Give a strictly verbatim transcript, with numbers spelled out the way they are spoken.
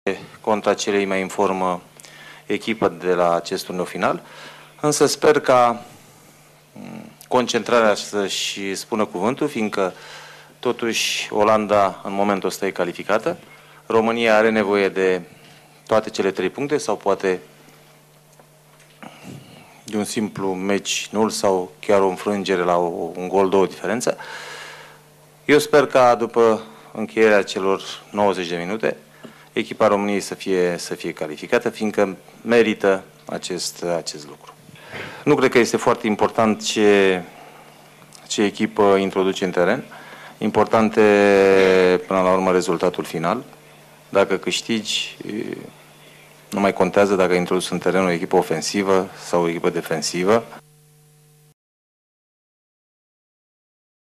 contra celei mai informă echipă de la acest turneu final, însă sper ca concentrarea să-și spună cuvântul, fiindcă totuși Olanda în momentul ăsta e calificată. România are nevoie de toate cele trei puncte sau poate de un simplu meci nul sau chiar o înfrângere la un gol, două diferență. Eu sper ca după încheierea celor nouăzeci de minute echipa României să fie, să fie calificată, fiindcă merită acest, acest lucru. Nu cred că este foarte important ce, ce echipă introduce în teren. Important e, până la urmă, rezultatul final. Dacă câștigi, nu mai contează dacă ai introdus în teren o echipă ofensivă sau o echipă defensivă.